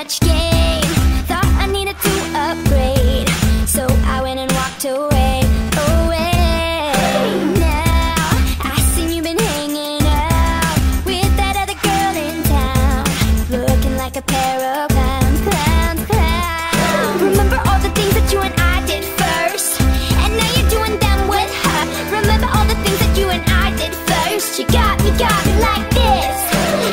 much game. Thought I needed to upgrade, so I went and walked away.